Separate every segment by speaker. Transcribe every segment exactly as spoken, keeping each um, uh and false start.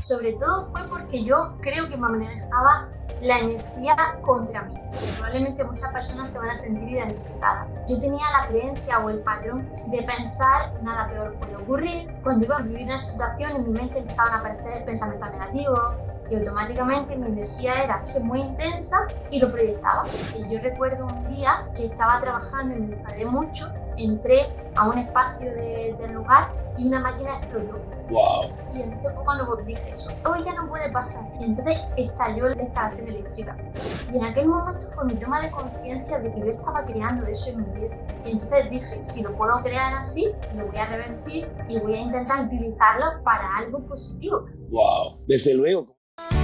Speaker 1: sobre todo fue porque yo creo que me manejaba la energía contra mí. Probablemente muchas personas se van a sentir identificadas. Yo tenía la creencia o el patrón de pensar nada peor puede ocurrir. Cuando iba a vivir una situación en mi mente empezaban a aparecer pensamientos negativos y automáticamente mi energía era muy intensa y lo proyectaba. Y yo recuerdo un día que estaba trabajando y me enfadé mucho, entré a un espacio de, del lugar y una máquina explotó.
Speaker 2: Wow.
Speaker 1: Y entonces fue cuando dije eso, hoy ya no puede pasar. Y entonces estalló la instalación eléctrica. Y en aquel momento fue mi toma de conciencia de que yo estaba creando eso en mi vida. Y entonces dije, si lo puedo crear así, lo voy a revertir y voy a intentar utilizarlo para algo positivo.
Speaker 2: Wow, desde luego.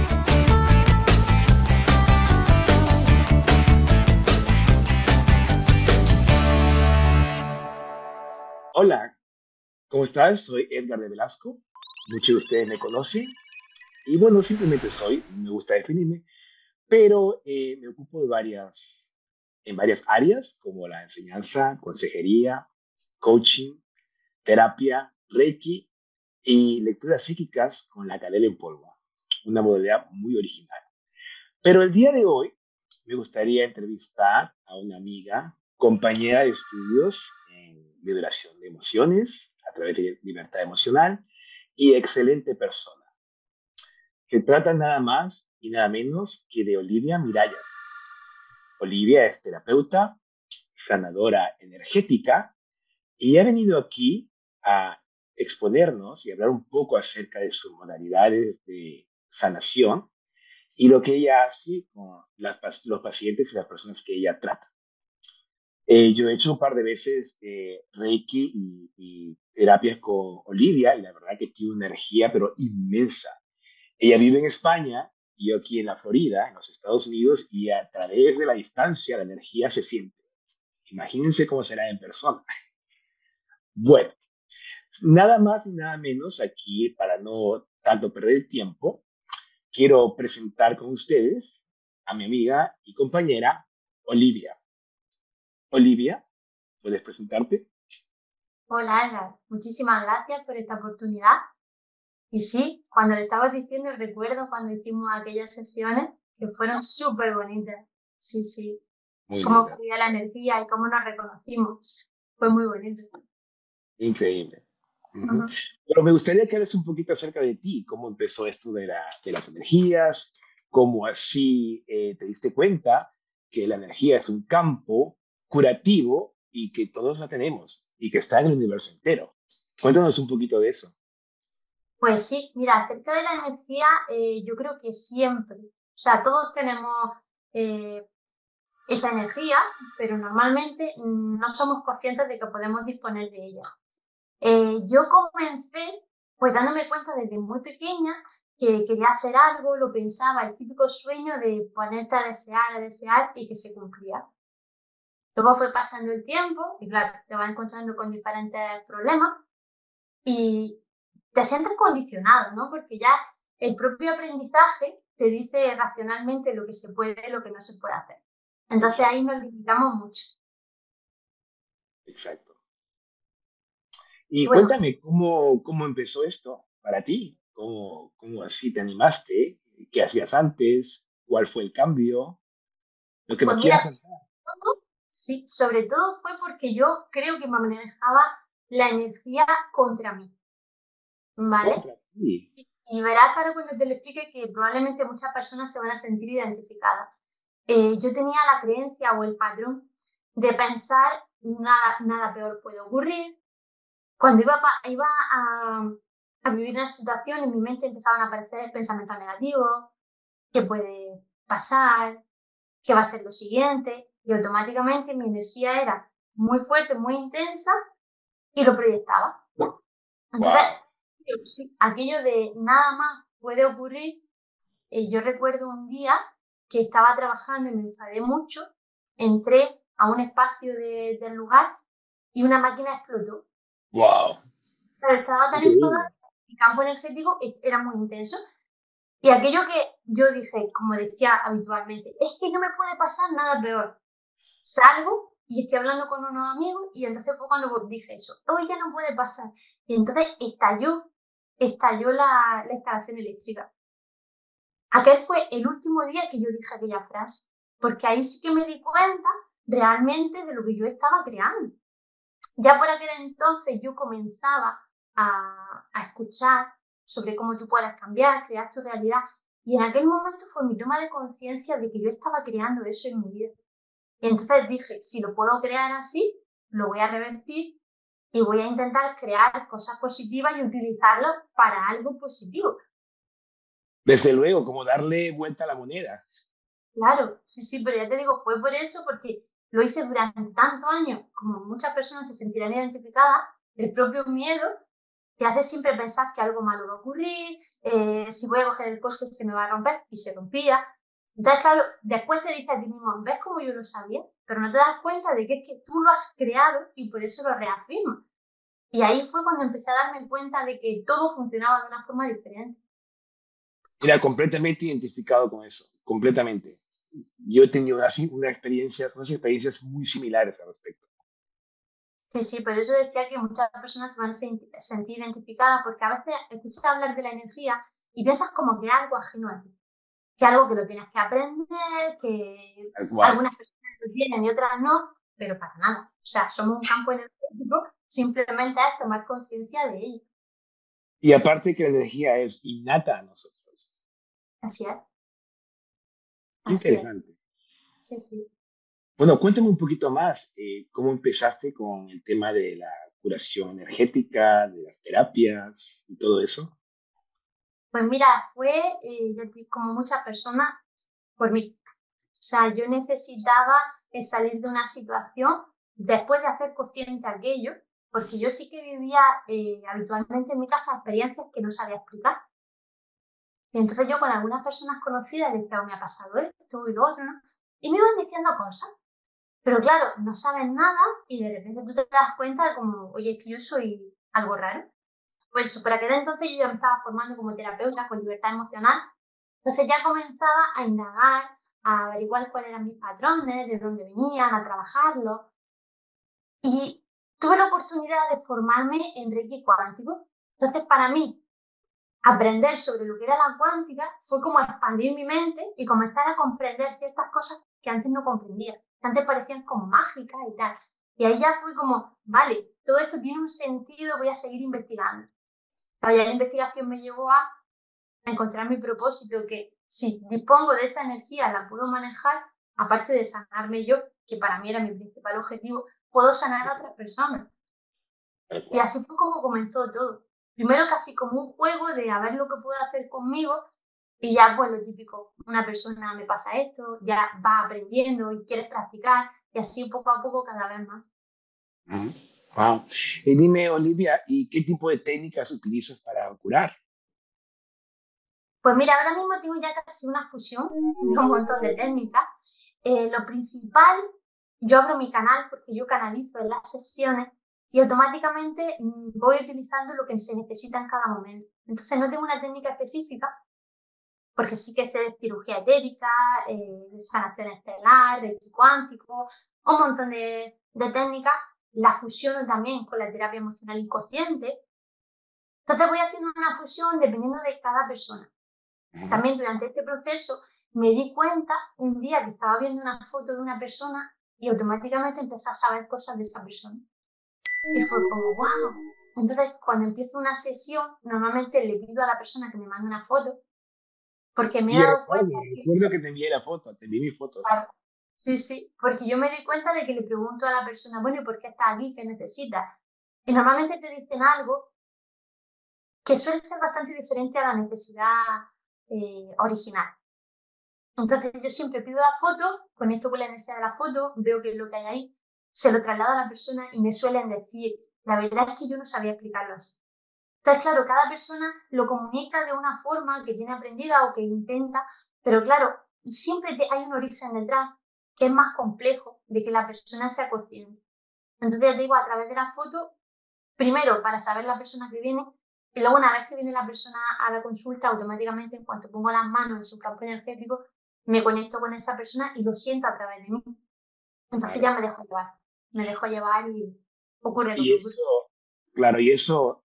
Speaker 2: Hola, ¿cómo estás? Soy Edgar de Velasco. Muchos de ustedes me conocen. Y bueno, simplemente soy, me gusta definirme, pero eh, me ocupo de varias, en varias áreas, como la enseñanza, consejería, coaching, terapia, reiki y lecturas psíquicas con la canela en polvo. Una modalidad muy original. Pero el día de hoy me gustaría entrevistar a una amiga, compañera de estudios en liberación de emociones a través de libertad emocional y excelente persona. Se trata nada más y nada menos que de Olivia Miralles. Olivia es terapeuta, sanadora energética y ha venido aquí a exponernos y hablar un poco acerca de sus modalidades de sanación y lo que ella hace con las, los pacientes y las personas que ella trata. Eh, yo he hecho un par de veces eh, Reiki y, y terapias con Olivia y la verdad que tiene una energía pero inmensa. Ella vive en España y yo aquí en la Florida, en los Estados Unidos, y a través de la distancia la energía se siente. Imagínense cómo será en persona. Bueno, nada más y nada menos aquí, para no tanto perder el tiempo, quiero presentar con ustedes a mi amiga y compañera Olivia. Olivia, ¿puedes presentarte?
Speaker 1: Hola, Edgar. Muchísimas gracias por esta oportunidad. Y sí, cuando le estabas diciendo, recuerdo cuando hicimos aquellas sesiones que fueron súper bonitas. Sí, sí.
Speaker 2: Muy
Speaker 1: Cómo
Speaker 2: linda,
Speaker 1: fluía la energía y cómo nos reconocimos. Fue muy bonito.
Speaker 2: increíble. Uh-huh.
Speaker 1: Uh-huh.
Speaker 2: Pero me gustaría que hables un poquito acerca de ti, cómo empezó esto de, la, de las energías, cómo así eh, te diste cuenta que la energía es un campo curativo y que todos la tenemos y que está en el universo entero. Cuéntanos un poquito de eso.
Speaker 1: Pues sí, mira, acerca de la energía, eh, yo creo que siempre, o sea, todos tenemos eh, esa energía, pero normalmente mm, no somos conscientes de que podemos disponer de ella. Eh, yo comencé pues dándome cuenta desde muy pequeña que quería hacer algo, lo pensaba, el típico sueño de ponerte a desear, a desear y que se cumplía. Luego fue pasando el tiempo y claro, te vas encontrando con diferentes problemas y te sientes condicionado, ¿no? Porque ya el propio aprendizaje te dice racionalmente lo que se puede y lo que no se puede hacer. Entonces
Speaker 2: Exacto,
Speaker 1: ahí nos limitamos mucho.
Speaker 2: exacto.
Speaker 1: Y
Speaker 2: Y
Speaker 1: bueno,
Speaker 2: cuéntame cómo, cómo empezó esto para ti, cómo, cómo así te animaste, qué hacías antes, cuál fue el cambio, lo que
Speaker 1: pues
Speaker 2: nos
Speaker 1: mira,
Speaker 2: quieras contar.
Speaker 1: todo, sí, sobre todo fue porque yo creo que me manejaba la energía contra mí, ¿vale?
Speaker 2: Contra ti.
Speaker 1: Y verás ahora cuando te lo explique que probablemente muchas personas se van a sentir identificadas. Eh, yo tenía la creencia o el patrón de pensar nada, nada peor puede ocurrir. Cuando iba, pa- iba a, a vivir una situación, en mi mente empezaban a aparecer pensamientos negativos, qué puede pasar, qué va a ser lo siguiente, y automáticamente mi energía era muy fuerte, muy intensa, y lo proyectaba. Entonces,
Speaker 2: Wow.
Speaker 1: sí, aquello de nada más puede ocurrir, eh, yo recuerdo un día que estaba trabajando y me enfadé mucho, entré a un espacio de- del lugar y una máquina explotó.
Speaker 2: Wow.
Speaker 1: Pero estaba tan enfadada,
Speaker 2: Increíble.
Speaker 1: mi campo energético e- era muy intenso. Y aquello que yo dije, como decía habitualmente, es que no me puede pasar nada peor. Salgo y estoy hablando con unos amigos y entonces fue cuando dije eso, hoy ya no puede pasar. Y entonces estalló estalló la, la instalación eléctrica. Aquel fue el último día que yo dije aquella frase, porque ahí sí que me di cuenta realmente de lo que yo estaba creando. Ya por aquel entonces yo comenzaba a, a escuchar sobre cómo tú puedes cambiar, crear tu realidad, y en aquel momento fue mi toma de conciencia de que yo estaba creando eso en mi vida. Y entonces dije, si lo puedo crear así, lo voy a revertir y voy a intentar crear cosas positivas y utilizarlo para algo positivo.
Speaker 2: Desde luego, como darle vuelta a la moneda.
Speaker 1: Claro, sí, sí, pero ya te digo, fue por eso, porque lo hice durante tantos años, como muchas personas se sentirán identificadas, el propio miedo te hace siempre pensar que algo malo va a ocurrir, eh, si voy a coger el coche se me va a romper, y se rompía. Entonces, claro, después te dices a ti mismo, ¿ves cómo yo lo sabía? Pero no te das cuenta de que es que tú lo has creado y por eso lo reafirmas. Y ahí fue cuando empecé a darme cuenta de que todo funcionaba de una forma diferente.
Speaker 2: Era completamente identificado con eso, completamente. Yo he tenido así una experiencia, unas experiencias muy similares al respecto.
Speaker 1: Sí, sí, por eso decía que muchas personas se van a sen- sentir identificadas porque a veces escuchas hablar de la energía y piensas como que es algo ajeno a ti, que es algo que lo tienes que aprender, que
Speaker 2: Tal cual.
Speaker 1: algunas personas lo tienen y otras no, pero para nada. O sea, somos un campo energético, simplemente es tomar conciencia de ello.
Speaker 2: Y aparte que la energía es innata a nosotros.
Speaker 1: Así es,
Speaker 2: Qué
Speaker 1: así es.
Speaker 2: interesante.
Speaker 1: Sí, sí.
Speaker 2: Bueno, cuéntame un poquito más, eh, cómo empezaste con el tema de la curación energética, de las terapias y todo eso.
Speaker 1: Pues mira, fue eh, yo te- como muchas personas por mí. O sea, yo necesitaba eh, salir de una situación después de hacer consciente aquello, porque yo sí que vivía eh, habitualmente en mi casa experiencias que no sabía explicar. Y entonces yo con algunas personas conocidas les decía, "Oh, me ha pasado esto y lo otro, ¿no?". Y me iban diciendo cosas. Pero claro, no saben nada y de repente tú te das cuenta de como, oye, es que yo soy algo raro. Pues eso, por aquel entonces yo ya me estaba formando como terapeuta con libertad emocional. Entonces ya comenzaba a indagar, a averiguar cuáles eran mis patrones, de dónde venían, a trabajarlos. Y tuve la oportunidad de formarme en Reiki cuántico. Entonces para mí, aprender sobre lo que era la cuántica fue como expandir mi mente y comenzar a comprender ciertas cosas que antes no comprendía, que antes parecían como mágicas y tal. Y ahí ya fue como, vale, todo esto tiene un sentido, voy a seguir investigando. Pero ya la investigación me llevó a encontrar mi propósito, que si dispongo de esa energía, la puedo manejar, aparte de sanarme yo, que para mí era mi principal objetivo, puedo sanar a otras personas.
Speaker 2: Tal
Speaker 1: Y
Speaker 2: cual.
Speaker 1: así fue como comenzó todo. Primero casi como un juego de a ver lo que puedo hacer conmigo y ya pues lo típico, una persona me pasa esto, ya va aprendiendo y quieres practicar y así poco a poco cada vez más.
Speaker 2: Ujú. Wow. Y dime, Olivia, ¿y qué tipo de técnicas utilizas para curar?
Speaker 1: Pues mira, ahora mismo tengo ya casi una fusión de un montón de técnicas. Eh, lo principal, yo abro mi canal porque yo canalizo en las sesiones y automáticamente mm, voy utilizando lo que se necesita en cada momento. Entonces no tengo una técnica específica porque sí que sé de cirugía etérica, eh, de sanación estelar, reiki cuántico, un montón de, de técnicas. La fusiono también con la terapia emocional inconsciente. Entonces voy haciendo una fusión dependiendo de cada persona.
Speaker 2: Ujú.
Speaker 1: También durante este proceso me di cuenta un día que estaba viendo una foto de una persona y automáticamente empecé a saber cosas de esa persona. Y fue como, wow. Entonces, cuando empiezo una sesión, normalmente le pido a la persona que me mande una foto, porque me he
Speaker 2: Y
Speaker 1: dado
Speaker 2: recuerdo,
Speaker 1: cuenta que,
Speaker 2: recuerdo que te envié la foto, te envié mis fotos.
Speaker 1: claro, sí, sí, porque yo me di cuenta de que le pregunto a la persona, bueno, ¿y por qué estás aquí? ¿Qué necesitas? Y normalmente te dicen algo que suele ser bastante diferente a la necesidad eh, original. Entonces yo siempre pido la foto, conecto con la energía de la foto, veo qué es lo que hay ahí, se lo traslado a la persona y me suelen decir, la verdad es que yo no sabía explicarlo así. Entonces, claro, cada persona lo comunica de una forma que tiene aprendida o que intenta, pero claro, y siempre te- hay un origen detrás que es más complejo de que la persona sea consciente. Entonces, ya te digo, a través de la foto, primero para saber la persona que viene, y luego una vez que viene la persona a la consulta, automáticamente en cuanto pongo las manos en su campo energético, me conecto con esa persona y lo siento a través de mí. Entonces ya
Speaker 2: Claro.
Speaker 1: me dejo llevar, me dejo llevar y ocurre lo
Speaker 2: Y
Speaker 1: que ocurre.
Speaker 2: eso, claro, y eso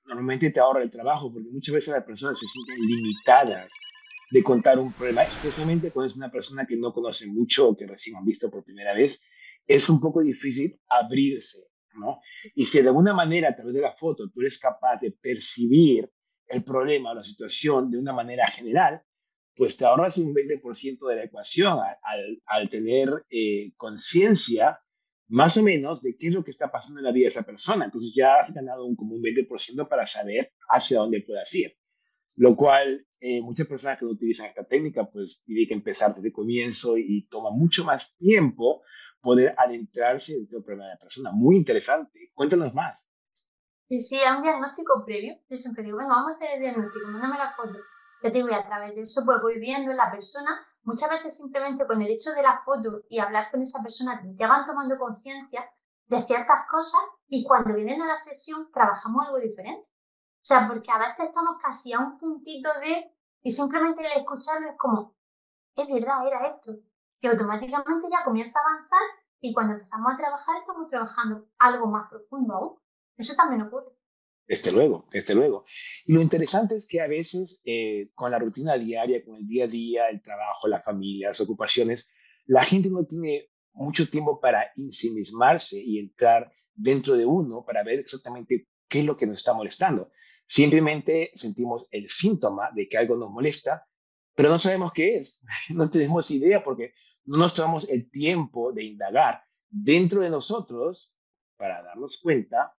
Speaker 2: normalmente te ahorra el trabajo, porque muchas veces las personas se sienten limitadas de contar un problema, especialmente cuando es una persona que no conoce mucho o que recién han visto por primera vez, es un poco difícil abrirse, ¿no? Y si de alguna manera a través de la foto tú eres capaz de percibir el problema o la situación de una manera general, pues te ahorras un veinte por ciento de la ecuación al, al, al tener eh, conciencia más o menos de qué es lo que está pasando en la vida de esa persona. Entonces ya has ganado un, como un veinte por ciento para saber hacia dónde puedas ir. Lo cual eh, muchas personas que no utilizan esta técnica pues tienen que empezar desde el comienzo y toma mucho más tiempo poder adentrarse dentro del problema de la persona. Muy interesante. Cuéntanos más.
Speaker 1: Sí, sí, es un diagnóstico previo. Yo siempre digo, venga, vamos a hacer el diagnóstico, mándame la foto. Yo te digo, y a través de eso pues voy viendo la persona. Muchas veces simplemente con el hecho de la foto y hablar con esa persona ya van tomando conciencia de ciertas cosas y cuando vienen a la sesión trabajamos algo diferente. O sea, porque a veces estamos casi a un puntito de... Y simplemente el escucharlo es como, es verdad, era esto. Y automáticamente ya comienza a avanzar y cuando empezamos a trabajar estamos trabajando algo más profundo aún. Eso también ocurre.
Speaker 2: Desde luego, desde luego. Y lo interesante es que a veces eh, con la rutina diaria, con el día a día, el trabajo, la familia, las ocupaciones, la gente no tiene mucho tiempo para ensimismarse y entrar dentro de uno para ver exactamente qué es lo que nos está molestando. Simplemente sentimos el síntoma de que algo nos molesta, pero no sabemos qué es. No tenemos idea porque no nos tomamos el tiempo de indagar dentro de nosotros para darnos cuenta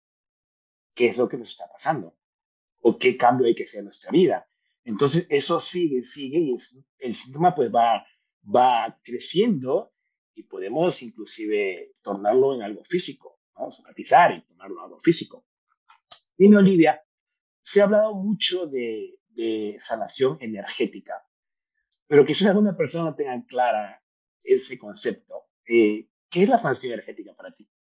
Speaker 2: qué es lo que nos está pasando o qué cambio hay que hacer en nuestra vida. Entonces eso sigue, sigue y el, el síntoma pues va, va creciendo y podemos inclusive tornarlo en algo físico, ¿no? Somatizar y tornarlo en algo físico. Dime, Olivia, se ha hablado mucho de, de sanación energética, pero quizás alguna persona no tenga clara ese concepto. Eh, ¿Qué es la sanación energética para ti?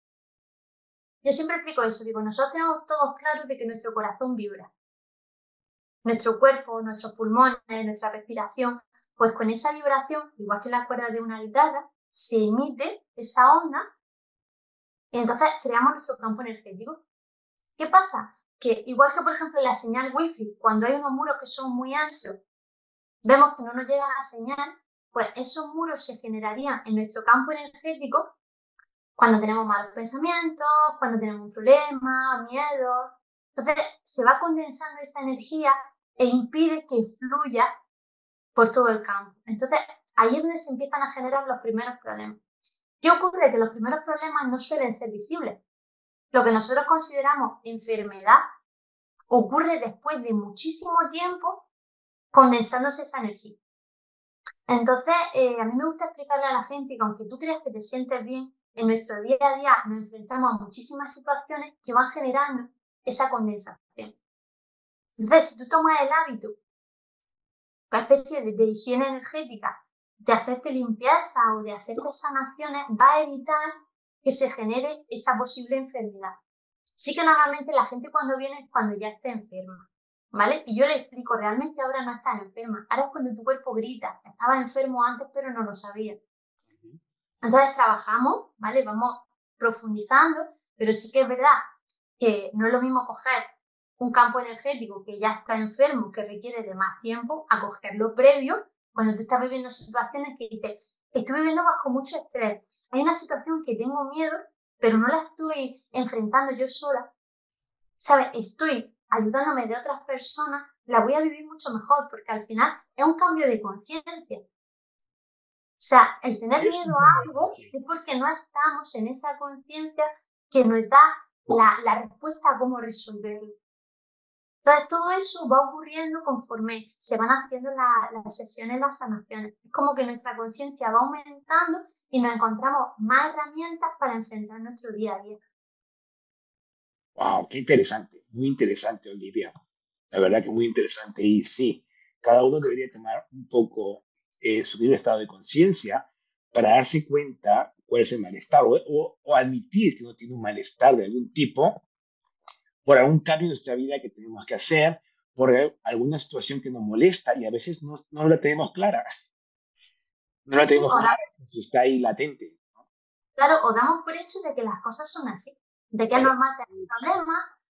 Speaker 1: Yo siempre explico eso, digo, nosotros tenemos todos claros de que nuestro corazón vibra, nuestro cuerpo, nuestros pulmones, nuestra respiración, pues con esa vibración, igual que las cuerdas de una guitarra, se emite esa onda y entonces creamos nuestro campo energético. ¿Qué pasa? Que igual que por ejemplo la señal wifi, cuando hay unos muros que son muy anchos, vemos que no nos llega la señal, pues esos muros se generarían en nuestro campo energético cuando tenemos malos pensamientos, cuando tenemos un problema, miedo. Entonces se va condensando esa energía e impide que fluya por todo el campo. Entonces ahí es donde se empiezan a generar los primeros problemas. ¿Qué ocurre? Que los primeros problemas no suelen ser visibles. Lo que nosotros consideramos enfermedad ocurre después de muchísimo tiempo condensándose esa energía. Entonces, eh, a mí me gusta explicarle a la gente que aunque tú creas que te sientes bien, en nuestro día a día nos enfrentamos a muchísimas situaciones que van generando esa condensación. Entonces, si tú tomas el hábito, una especie de, de higiene energética, de hacerte limpieza o de hacerte sanaciones, va a evitar que se genere esa posible enfermedad. Sí que normalmente la gente cuando viene es cuando ya está enferma, ¿vale? Y yo le explico, realmente ahora no estás enferma, ahora es cuando tu cuerpo grita, estaba enfermo antes pero no lo sabía. Entonces trabajamos, ¿vale? Vamos profundizando, pero sí que es verdad que no es lo mismo coger un campo energético que ya está enfermo, que requiere de más tiempo, a cogerlo previo, cuando tú estás viviendo situaciones que dices, estoy viviendo bajo mucho estrés, hay una situación que tengo miedo, pero no la estoy enfrentando yo sola, ¿sabes? Estoy ayudándome de otras personas, la voy a vivir mucho mejor, porque al final es un cambio de conciencia. O sea, el tener
Speaker 2: Es
Speaker 1: miedo
Speaker 2: un
Speaker 1: a
Speaker 2: cambio de
Speaker 1: algo
Speaker 2: conciencia.
Speaker 1: es porque no estamos en esa conciencia que nos da la, la respuesta a cómo resolverlo. Entonces, todo eso va ocurriendo conforme se van haciendo la, las sesiones, las sanaciones. Es como que nuestra conciencia va aumentando y nos encontramos más herramientas para enfrentar nuestro día a día.
Speaker 2: Wow, qué interesante, muy interesante, Olivia. La verdad que muy interesante. Y sí, cada uno debería tomar un poco eh, su libre estado de conciencia para darse cuenta cuál es el malestar o, o, o admitir que uno tiene un malestar de algún tipo por algún cambio en nuestra vida que tenemos que hacer, por alguna situación que nos molesta y a veces no, no la tenemos clara. No la
Speaker 1: Sí,
Speaker 2: tenemos
Speaker 1: o da,
Speaker 2: clara, pues está ahí latente.
Speaker 1: claro, o damos por hecho de que las cosas son así, de que es
Speaker 2: Claro,
Speaker 1: normal tener problemas,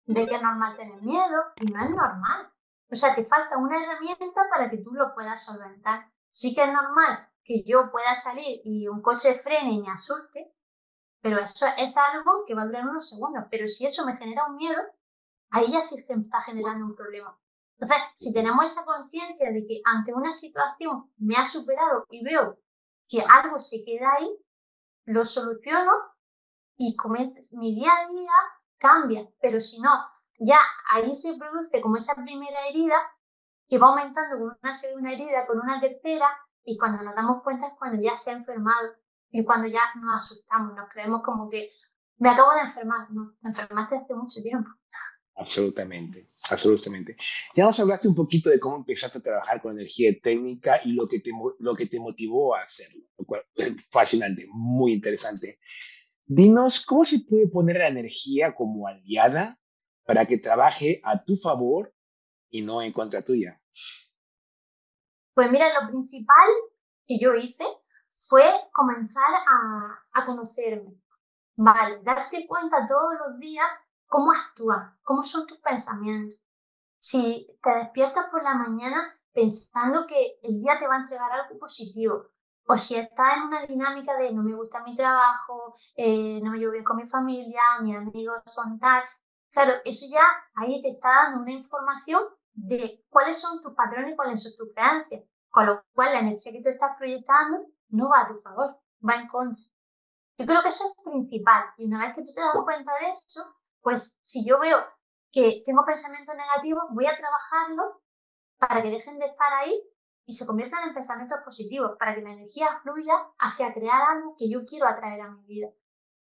Speaker 1: de que es normal tener miedo y no es normal. O sea, te falta una herramienta para que tú lo puedas solventar. Sí que es normal que yo pueda salir y un coche frene y me asuste, pero eso es algo que va a durar unos segundos. Pero si eso me genera un miedo, ahí ya sí se está generando un problema. Entonces, si tenemos esa conciencia de que ante una situación me ha superado y veo que algo se queda ahí, lo soluciono y comienza, mi día a día cambia. Pero si no, ya ahí se produce como esa primera herida que va aumentando con una segunda herida, con una tercera, y cuando nos damos cuenta es cuando ya se ha enfermado y cuando ya nos asustamos, nos creemos como que me acabo de enfermar. No, te enfermaste hace mucho tiempo.
Speaker 2: Absolutamente, absolutamente. Ya nos hablaste un poquito de cómo empezaste a trabajar con energía técnica y lo que te, mo- lo que te motivó a hacerlo, lo cual fascinante, muy interesante. Dinos, ¿cómo se puede poner la energía como aliada para que trabaje a tu favor y no en contra tuya?
Speaker 1: Pues mira, lo principal que yo hice fue comenzar a, a conocerme, ¿vale? Darte cuenta todos los días cómo actúas, cómo son tus pensamientos. Si te despiertas por la mañana pensando que el día te va a entregar algo positivo, o si estás en una dinámica de no me gusta mi trabajo, eh, no me llevo bien con mi familia, mis amigos son tal, claro, eso ya ahí te está dando una información de cuáles son tus patrones y cuáles son tus creencias, con lo cual la energía que tú estás proyectando no va a tu favor, va en contra. Yo creo que eso es principal. Y una vez que tú te das cuenta de eso, pues si yo veo que tengo pensamientos negativos, voy a trabajarlos para que dejen de estar ahí y se conviertan en pensamientos positivos, para que la energía fluya hacia crear algo que yo quiero atraer a mi vida.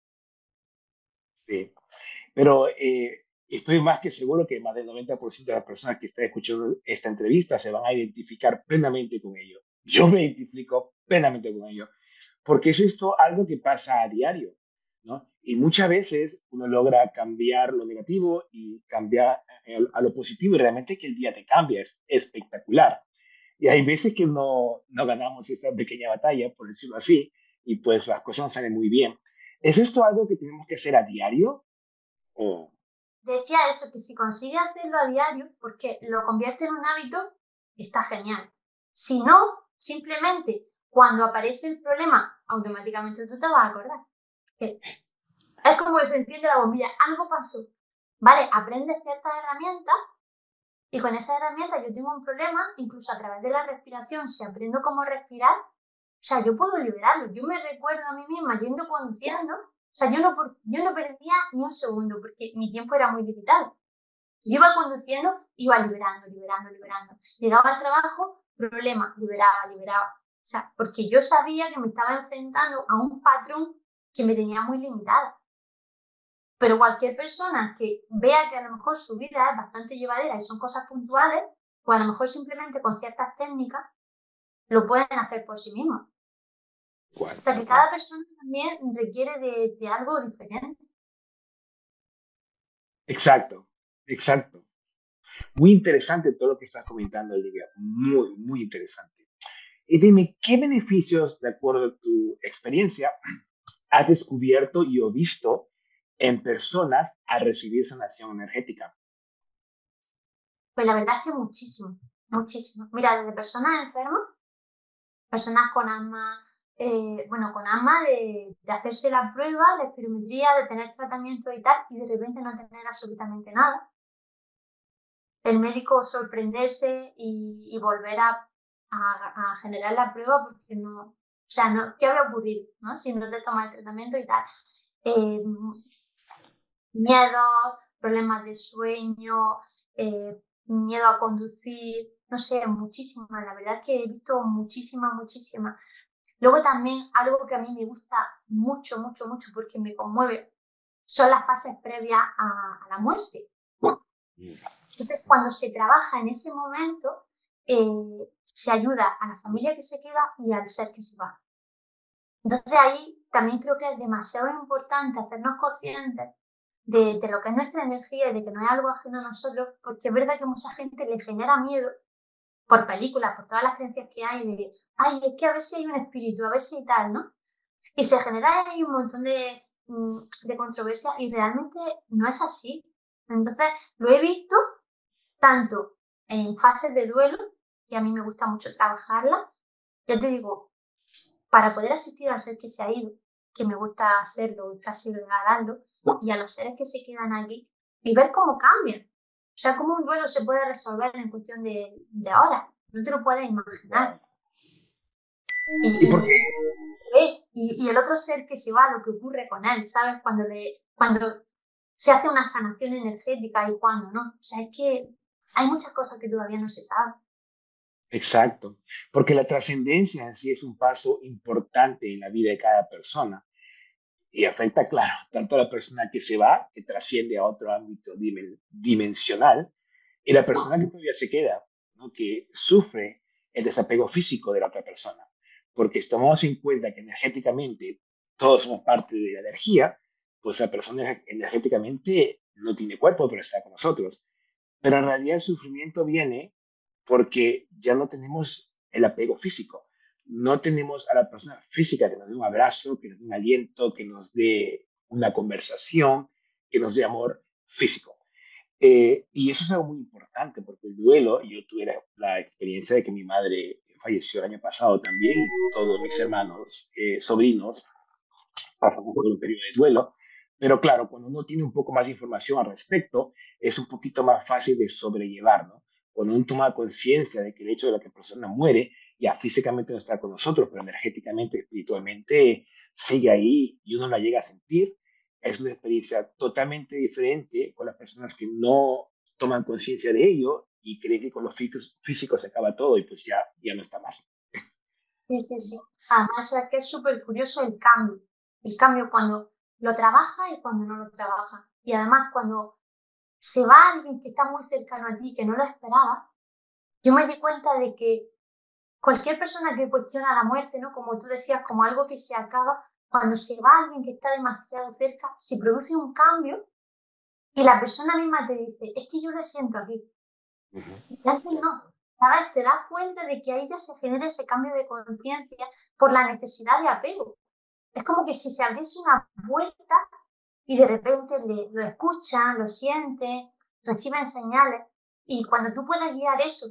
Speaker 2: Sí, pero eh, estoy más que seguro que más del noventa por ciento de las personas que están escuchando esta entrevista se van a identificar plenamente con ello. Yo me identifico plenamente con ello, porque es esto algo que pasa a diario, ¿no? Y muchas veces uno logra cambiar lo negativo y cambiar el- a lo positivo y realmente que el día te cambia, es espectacular. Y hay veces que no, no ganamos esa pequeña batalla, por decirlo así, y pues las cosas no salen muy bien. ¿Es esto algo que tenemos que hacer a diario? O,
Speaker 1: Decía eso, que si consigues hacerlo a diario, porque lo convierte en un hábito, está genial. Si no, simplemente cuando aparece el problema, automáticamente tú te vas a acordar. Que es como que se enciende la bombilla, algo pasó. Vale, aprendes ciertas herramientas y con esa herramienta yo tengo un problema, incluso a través de la respiración, si aprendo cómo respirar, o sea, yo puedo liberarlo. Yo me recuerdo a mí misma yendo conduciendo, o sea, yo no, yo no perdía ni un segundo porque mi tiempo era muy limitado. Yo iba conduciendo, iba liberando, liberando, liberando. Llegaba al trabajo, problema, liberaba, liberaba. O sea, porque yo sabía que me estaba enfrentando a un patrón que me tenía muy limitada. Pero cualquier persona que vea que a lo mejor su vida es bastante llevadera y son cosas puntuales, pues a lo mejor simplemente con ciertas técnicas lo pueden hacer por sí mismos.
Speaker 2: ¿cuál?
Speaker 1: O sea que cada persona también requiere de, de algo diferente.
Speaker 2: Exacto, exacto. Muy interesante todo lo que estás comentando, Olivia. Muy, muy interesante. Y dime, ¿qué beneficios, de acuerdo a tu experiencia, has descubierto y o visto en personas al recibir sanación energética?
Speaker 1: Pues la verdad es que muchísimo, muchísimo. Mira, desde personas enfermas, personas con asma, eh, bueno, con asma de, de hacerse la prueba, la espirometría, de tener tratamiento y tal, y de repente no tener absolutamente nada. El médico sorprenderse y, y volver a, a, a, generar la prueba porque no, o sea, no, ¿qué había ocurrido? ¿No? Si no te tomas el tratamiento y tal. Eh, Miedos, problemas de sueño, eh, miedo a conducir, no sé, muchísimas. La verdad es que he visto muchísimas, muchísimas. Luego también algo que a mí me gusta mucho, mucho, mucho porque me conmueve son las fases previas a, a la muerte. Entonces, cuando se trabaja en ese momento, eh, se ayuda a la familia que se queda y al ser que se va. Entonces, ahí también creo que es demasiado importante hacernos conscientes de, de lo que es nuestra energía y de que no es algo ajeno a nosotros, porque es verdad que mucha gente le genera miedo por películas, por todas las creencias que hay de, ay, es que a veces hay un espíritu, a veces y tal, ¿no? Y se genera ahí un montón de, mm, de controversia y realmente no es así. Entonces, lo he visto tanto en fases de duelo, que a mí me gusta mucho trabajarla, ya te digo, para poder asistir al ser que se ha ido, que me gusta hacerlo y casi regalarlo, y a los seres que se quedan aquí, y ver cómo cambian. O sea, cómo un duelo se puede resolver en cuestión de, de horas. No te lo puedes imaginar. Y,
Speaker 2: ¿Y por qué?
Speaker 1: y, y, y el otro ser que se va, lo que ocurre con él, ¿sabes? Cuando, le, cuando se hace una sanación energética y cuando no. O sea, es que hay muchas cosas que todavía no se saben.
Speaker 2: Exacto, porque la trascendencia en sí es un paso importante en la vida de cada persona y afecta, claro, tanto a la persona que se va, que trasciende a otro ámbito dimen- dimensional, y la persona que todavía se queda, ¿no? Que sufre el desapego físico de la otra persona, porque si tomamos en cuenta que energéticamente todos somos parte de la energía, pues la persona energéticamente no tiene cuerpo, pero está con nosotros. Pero en realidad el sufrimiento viene porque ya no tenemos el apego físico. No tenemos a la persona física que nos dé un abrazo, que nos dé un aliento, que nos dé una conversación, que nos dé amor físico. Eh, y eso es algo muy importante porque el duelo, yo tuve la, la experiencia de que mi madre falleció el año pasado también, y todos mis hermanos, eh, sobrinos, pasamos por un periodo de duelo, pero claro, cuando uno tiene un poco más de información al respecto, es un poquito más fácil de sobrellevar, ¿no? Cuando uno toma conciencia de que el hecho de que la persona muere, ya físicamente no está con nosotros, pero energéticamente, espiritualmente, sigue ahí y uno la llega a sentir, es una experiencia totalmente diferente con las personas que no toman conciencia de ello y creen que con los físicos, físicos se acaba todo y pues ya, ya no está más.
Speaker 1: Sí, sí, sí. Además, es que es súper curioso el cambio. El cambio cuando lo trabaja y cuando no lo trabaja. Y además, cuando se va alguien que está muy cercano a ti, que no lo esperaba, yo me di cuenta de que cualquier persona que cuestiona la muerte, ¿no? Como tú decías, como algo que se acaba, cuando se va alguien que está demasiado cerca, se produce un cambio y la persona misma te dice, es que yo lo siento aquí.
Speaker 2: Uh -huh.
Speaker 1: Y antes no, ¿sabes? Te das cuenta de que ahí ya se genera ese cambio de conciencia por la necesidad de apego. Es como que si se abriese una puerta y de repente le, lo escuchan, lo sienten, reciben señales y cuando tú puedes guiar eso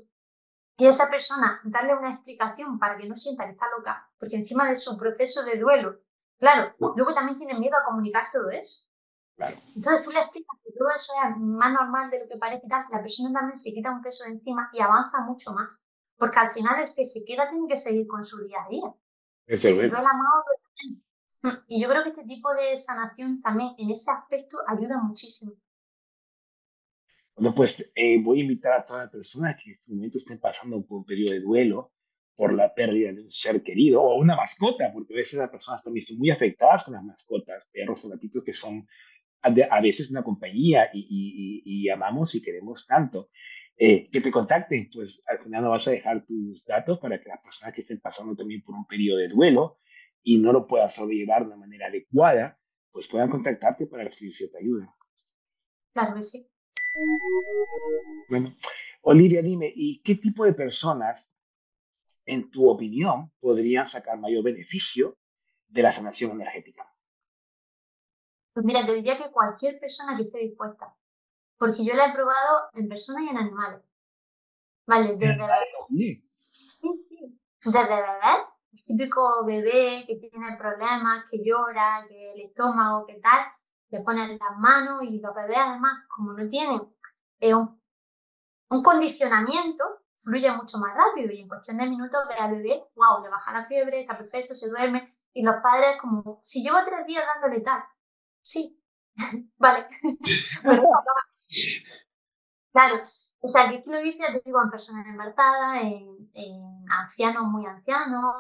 Speaker 1: y a esa persona darle una explicación para que no sienta que está loca, porque encima de su proceso de duelo, claro, luego también tienen miedo a comunicar todo eso.
Speaker 2: Claro.
Speaker 1: Entonces tú le explicas que todo eso es más normal de lo que parece y tal, la persona también se quita un peso de encima y avanza mucho más. Porque al final el que se queda tiene que seguir con su día a día.
Speaker 2: Desde
Speaker 1: Y
Speaker 2: luego.
Speaker 1: duela más o duela menos. Y yo creo que este tipo de sanación también en ese aspecto ayuda muchísimo.
Speaker 2: Bueno, pues eh, voy a invitar a todas las personas que en este momento estén pasando por un periodo de duelo, por la pérdida de un ser querido o una mascota, porque a veces las personas también son muy afectadas con las mascotas, perros o gatitos que son a, de, a veces una compañía y, y, y, y, amamos y queremos tanto. Eh, que te contacten, pues al final no vas a dejar tus datos para que las personas que estén pasando también por un periodo de duelo y no lo puedan sobrellevar de una manera adecuada, pues puedan contactarte para recibir cierta ayuda.
Speaker 1: Claro que sí.
Speaker 2: Bueno, Olivia, dime, ¿y qué tipo de personas, en tu opinión, podrían sacar mayor beneficio de la sanación energética?
Speaker 1: Pues mira, te diría que cualquier persona que esté dispuesta. Porque yo la he probado en personas y en animales. Vale, desde bebés.
Speaker 2: Sí.
Speaker 1: Sí, sí. Desde bebés. El típico bebé que tiene problemas, que llora, que el estómago, que tal. Le ponen las manos y los bebés además, como no tienen eh, un, un condicionamiento, fluye mucho más rápido y en cuestión de minutos ve al bebé, wow, le baja la fiebre, está perfecto, se duerme. Y los padres como, si llevo tres días dándole tal. Sí, vale. Pero claro, o sea, que aquí lo he visto, ya te digo, en personas embarazadas, en, en ancianos muy ancianos,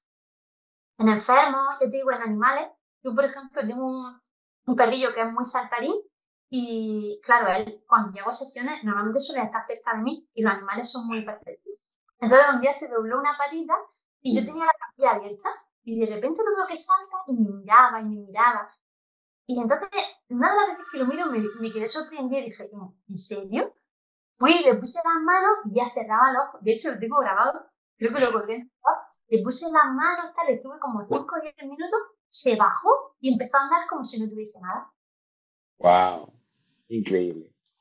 Speaker 1: en enfermos, ya te digo, en animales. Yo, por ejemplo, tengo un, un perrillo que es muy saltarín y, claro, él cuando llego a sesiones normalmente suele estar cerca de mí y los animales son muy perceptivos. Entonces un día se dobló una patita y yo tenía la capilla abierta y de repente lo veo que salta y me miraba y me miraba. Y entonces, una de las veces que lo miro me, me quedé sorprendida y dije, ¿en serio? Fui, le puse las manos y ya cerraba los ojos. De hecho, lo tengo grabado, creo que lo colgué en TikTok. Le puse las manos, tal, estuve como cinco o diez minutos, se bajó y empezó a andar como si no tuviese nada.
Speaker 2: Wow, increíble.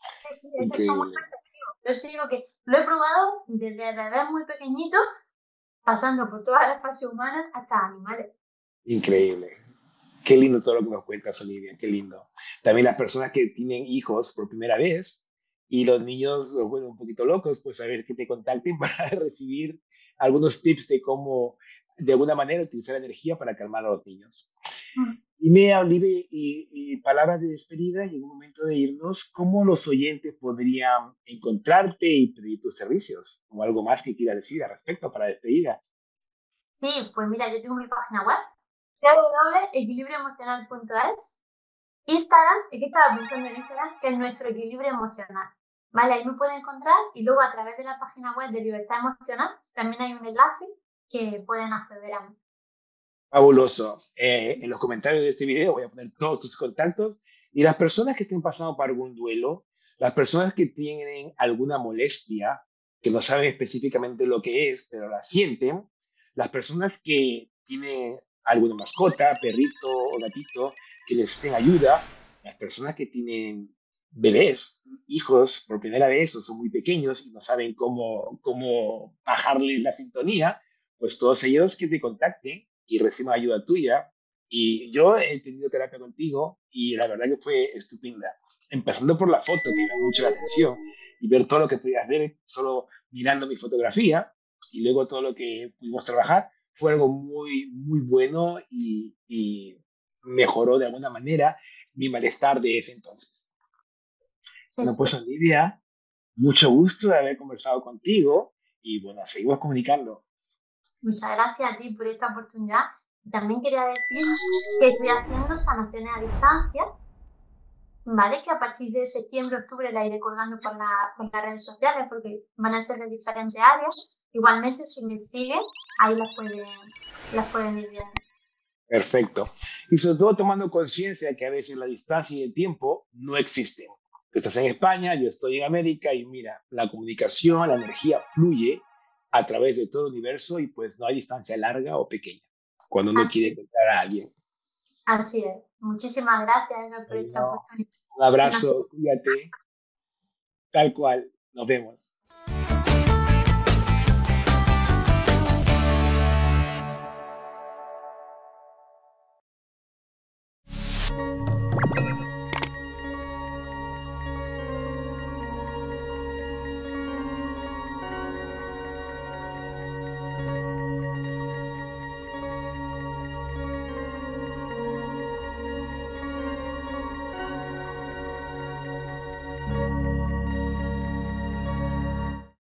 Speaker 1: Sí, sí, es que son muy
Speaker 2: Increíble,
Speaker 1: perceptivos. Yo os digo que lo he probado desde bebés muy pequeñitos, pasando por todas las fases humanas hasta animales.
Speaker 2: increíble. Qué lindo todo lo que nos cuentas, Olivia, qué lindo. También las personas que tienen hijos por primera vez y los niños, bueno, un poquito locos, pues a ver que te contacten para recibir algunos tips de cómo, de alguna manera, utilizar la energía para calmar a los niños.
Speaker 1: Mm.
Speaker 2: Y me Olivia, y, y palabras de despedida y en un momento de irnos, ¿cómo los oyentes podrían encontrarte y pedir tus servicios? ¿O algo más que quieras decir al respecto para despedida?
Speaker 1: Sí, pues mira, yo tengo mi página web, doble u doble u doble u punto equilibrio emocional punto es. Instagram, es que estaba pensando en Instagram, que es nuestro equilibrio emocional. Vale, ahí me pueden encontrar y luego a través de la página web de Libertad Emocional también hay un enlace que pueden acceder a mí.
Speaker 2: Fabuloso. Eh, en los comentarios de este video voy a poner todos tus contactos y las personas que estén pasando por algún duelo, las personas que tienen alguna molestia, que no saben específicamente lo que es, pero la sienten, las personas que tienen alguna mascota, perrito o gatito, que necesiten ayuda, las personas que tienen bebés, hijos por primera vez o son muy pequeños y no saben cómo, cómo bajarles la sintonía, pues todos ellos que te contacten y reciban ayuda tuya. Y yo he tenido terapia contigo y la verdad que fue estupenda. Empezando por la foto, que me llama mucho la atención, y ver todo lo que podías ver solo mirando mi fotografía, y luego todo lo que pudimos trabajar, fue algo muy, muy bueno y, y mejoró de alguna manera mi malestar de ese entonces.
Speaker 1: Sí,
Speaker 2: Bueno,
Speaker 1: sí.
Speaker 2: pues Olivia, mucho gusto de haber conversado contigo y bueno, seguimos comunicando.
Speaker 1: Muchas gracias a ti por esta oportunidad. También quería decir que estoy haciendo sanaciones a distancia, ¿vale? Que a partir de septiembre, octubre la iré colgando por, la, por las redes sociales porque van a ser de diferentes áreas. Igualmente, si me siguen, ahí las pueden, las pueden ir viendo.
Speaker 2: Perfecto. Y sobre todo tomando conciencia que a veces la distancia y el tiempo no existen. Tú estás en España, yo estoy en América y mira, la comunicación, la energía fluye a través de todo el universo y pues no hay distancia larga o pequeña cuando uno
Speaker 1: Así,
Speaker 2: quiere encontrar a alguien.
Speaker 1: así es. Muchísimas gracias, Edgar, por esta
Speaker 2: Bueno,
Speaker 1: oportunidad.
Speaker 2: un
Speaker 1: Que nos
Speaker 2: abrazo, cuídate, tal cual, nos vemos.